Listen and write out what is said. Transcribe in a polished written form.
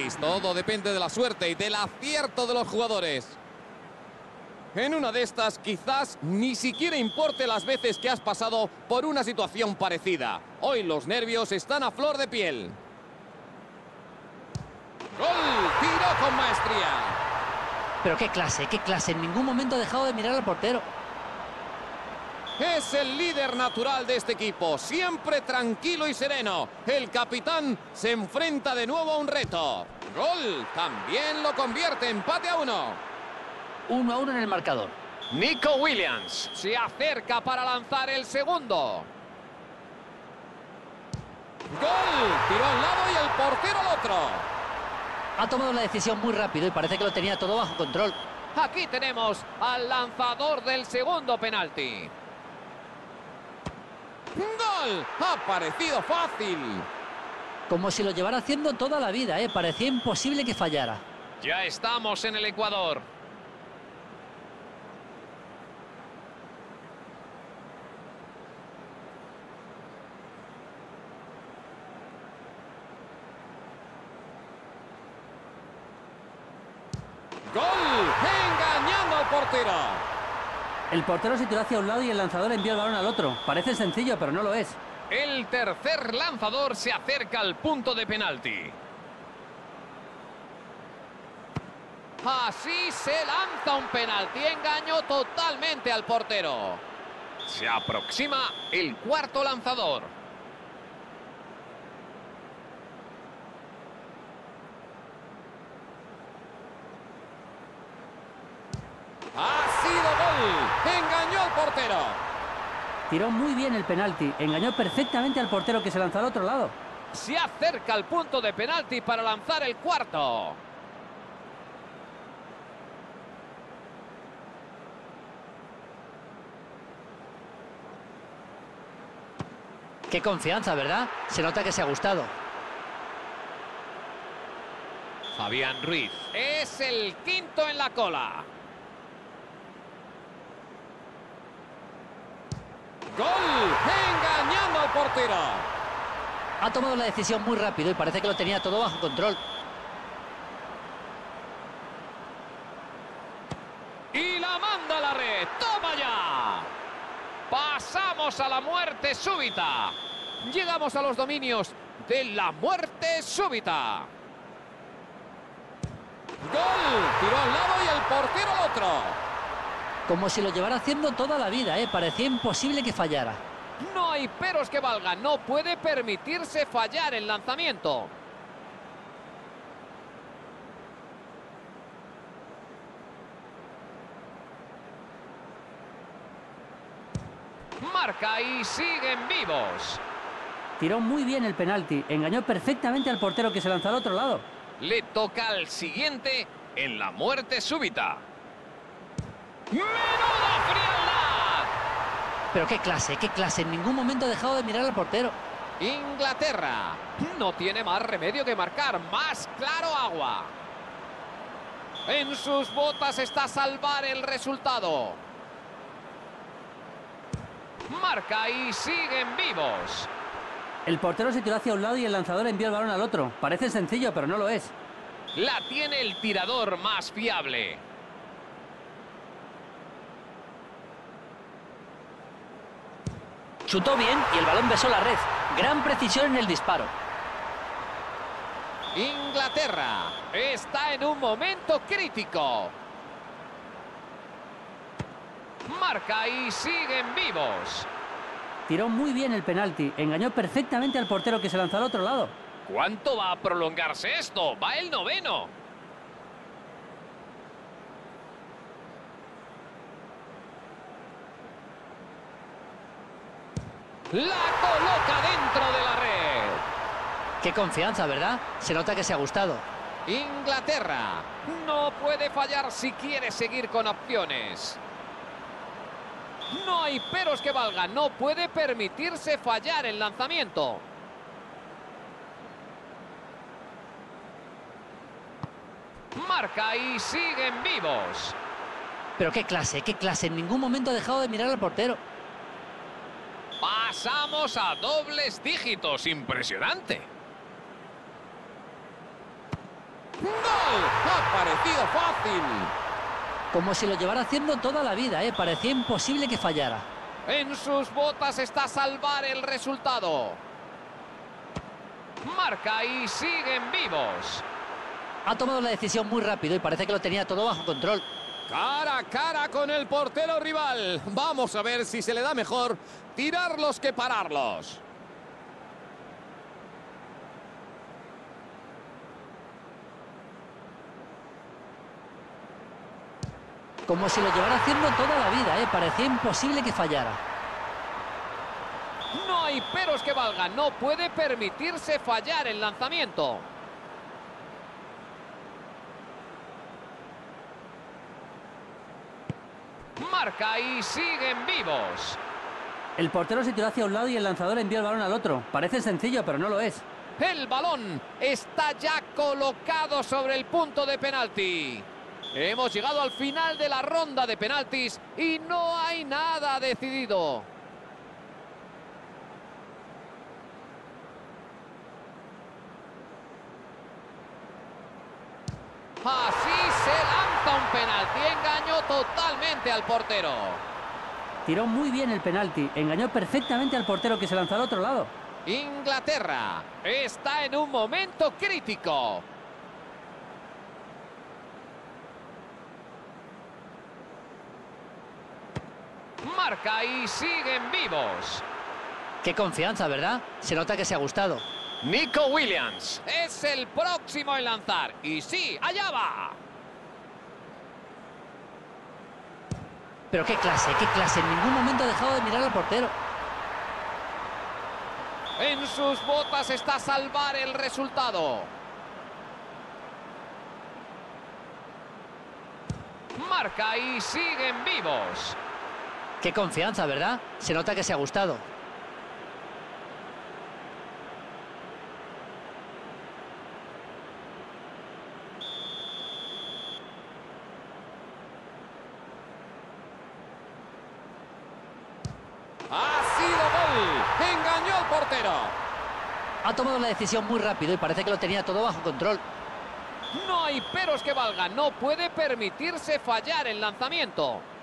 análisis. Todo depende de la suerte y del acierto de los jugadores. En una de estas, quizás ni siquiera importe las veces que has pasado por una situación parecida. Hoy los nervios están a flor de piel. ¡Gol! ¡Tiró con maestría! Pero qué clase, qué clase. En ningún momento ha dejado de mirar al portero. Es el líder natural de este equipo, siempre tranquilo y sereno. El capitán se enfrenta de nuevo a un reto. ¡Gol! También lo convierte, empate a 1. 1-1 en el marcador. Nico Williams se acerca para lanzar el segundo. ¡Gol! Tiró a un lado y el portero al otro. Ha tomado la decisión muy rápido y parece que lo tenía todo bajo control. Aquí tenemos al lanzador del segundo penalti. ¡Gol! Ha parecido fácil. Como si lo llevara haciendo toda la vida, ¿eh? Parecía imposible que fallara. Ya estamos en el Ecuador. ¡Gol! Engañando al portero. El portero se tiró hacia un lado y el lanzador envió el balón al otro. Parece sencillo, pero no lo es. El tercer lanzador se acerca al punto de penalti. Así se lanza un penalti. Engañó totalmente al portero. Se aproxima el cuarto lanzador. Ha sido gol. Engañó al portero. Tiró muy bien el penalti. Engañó perfectamente al portero que se lanzó al otro lado. Se acerca al punto de penalti para lanzar el cuarto. Qué confianza, ¿verdad? Se nota que se ha gustado. Fabián Ruiz. Es el quinto en la cola. ¡Gol! Engañando al portero. Ha tomado la decisión muy rápido y parece que lo tenía todo bajo control. Y la manda a la red. ¡Toma ya! Pasamos a la muerte súbita. Llegamos a los dominios de la muerte súbita. ¡Gol! Tiró al lado y el portero al otro. Como si lo llevara haciendo toda la vida, ¿eh? Parecía imposible que fallara. No hay peros que valgan. No puede permitirse fallar el lanzamiento. Marca y siguen vivos. Tiró muy bien el penalti. Engañó perfectamente al portero que se lanzó al otro lado. Le toca al siguiente en la muerte súbita. ¡Menuda frialdad! Pero qué clase, qué clase. En ningún momento ha dejado de mirar al portero. Inglaterra no tiene más remedio que marcar. Más claro agua. En sus botas está salvar el resultado. Marca y siguen vivos. El portero se tiró hacia un lado y el lanzador envió el balón al otro. Parece sencillo, pero no lo es. La tiene el tirador más fiable. Chutó bien y el balón besó la red. Gran precisión en el disparo. Inglaterra está en un momento crítico. Marca y siguen vivos. Tiró muy bien el penalti. Engañó perfectamente al portero que se lanzó al otro lado. ¿Cuánto va a prolongarse esto? Va el noveno. La coloca dentro de la red. Qué confianza, ¿verdad? Se nota que se ha gustado. Inglaterra no puede fallar si quiere seguir con opciones. No hay peros que valgan. No puede permitirse fallar el lanzamiento. Marca y siguen vivos. Pero qué clase, qué clase. En ningún momento ha dejado de mirar al portero. Pasamos a dobles dígitos. Impresionante. ¡Gol! Ha parecido fácil. Como si lo llevara haciendo toda la vida, ¿eh? Parecía imposible que fallara. En sus botas está salvar el resultado. Marca y siguen vivos. Ha tomado la decisión muy rápido y parece que lo tenía todo bajo control. Cara a cara con el portero rival. Vamos a ver si se le da mejor tirarlos que pararlos. Como si lo llevara haciendo toda la vida, ¿eh? Parecía imposible que fallara. No hay peros que valgan. No puede permitirse fallar el lanzamiento. Marca y siguen vivos. El portero se tiró hacia un lado y el lanzador envió el balón al otro. Parece sencillo, pero no lo es. El balón está ya colocado sobre el punto de penalti. Hemos llegado al final de la ronda de penaltis y no hay nada decidido. Así se lanza un penalti. Engañó totalmente al portero. Tiró muy bien el penalti. Engañó perfectamente al portero que se lanzó al otro lado. Inglaterra está en un momento crítico. Marca y siguen vivos. Qué confianza, ¿verdad? Se nota que se ha gustado. Nico Williams es el próximo en lanzar. Y sí, allá va. Pero qué clase, qué clase. En ningún momento ha dejado de mirar al portero. En sus botas está salvar el resultado. Marca y siguen vivos. Qué confianza, ¿verdad? Se nota que se ha gustado. Ha sido gol. Engañó al portero. Ha tomado la decisión muy rápido y parece que lo tenía todo bajo control. No hay peros que valgan. No puede permitirse fallar el lanzamiento.